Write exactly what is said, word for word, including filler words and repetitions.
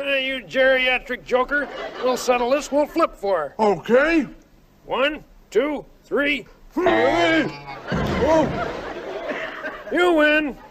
Uh, you geriatric joker. We'll settle this. We'll flip for her. Okay. One, two, three. Hey. Oh. You win.